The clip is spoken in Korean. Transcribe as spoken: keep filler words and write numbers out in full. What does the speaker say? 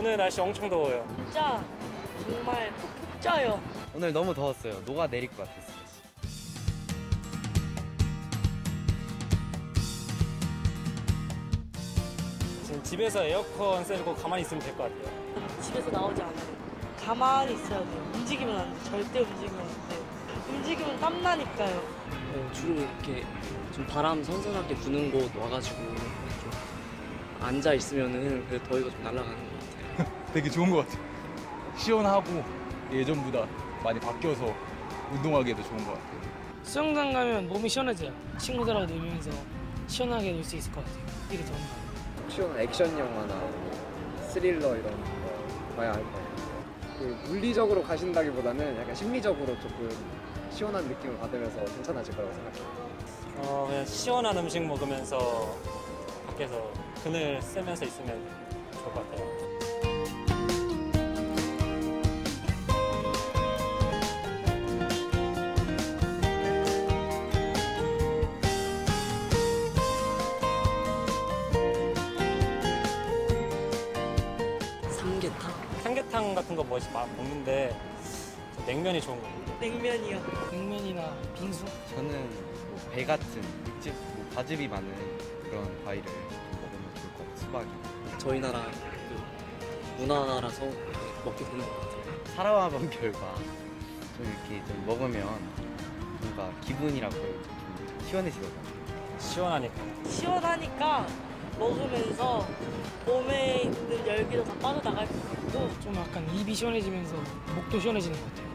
오늘 날씨 엄청 더워요. 진짜 정말 푹푹 쪄요. 오늘 너무 더웠어요. 녹아 내릴 것 같았어요. 지금 집에서 에어컨 쐬고 가만히 있으면 될 것 같아요. 집에서 나오지 않아요. 가만히 있어야 돼요. 움직이면 안 돼. 절대 움직이면 안 돼. 움직이면 땀나니까요. 어, 주로 이렇게 좀 바람 선선하게 부는 곳 와가지고 좀 앉아 있으면은 그 더위가 좀 날아가는 것 같아요. 되게 좋은 것 같아요. 시원하고 예전보다 많이 바뀌어서 운동하기에도 좋은 것 같아요. 수영장 가면 몸이 시원해져요. 친구들하고 놀면서 시원하게 놀 수 있을 것 같아요. 이게 좋은 것 같아요. 시원한 액션 영화나 스릴러 이런 거 봐야 할 거예요. 그 물리적으로 가신다기보다는 약간 심리적으로 조금 시원한 느낌을 받으면서 괜찮아질 거라고 생각해요. 어, 그냥 시원한 음식 먹으면서 밖에서 그늘 쐬면서 있으면 좋을 것 같아요. 삼계탕? 삼계탕 같은 거 뭐 먹는데 냉면이 좋은 거 같아요. 냉면이요. 냉면이나 빙수? 저는 뭐 배 같은 육즙, 뭐 과즙이 많은 그런 과일을 좀 먹으면 좋을 것 같아요. 수박이. 저희 나라 그 문화라서 먹게 되는 것 같아요. 살아와본 결과 좀 이렇게 좀 먹으면 뭔가 기분이라고 좀 시원해지더라고요. 시원하니까. 시원하니까 먹으면서 몸에 있는 열기도 다 빠져나갈 것 같고 좀 약간 입이 시원해지면서 목도 시원해지는 것 같아요.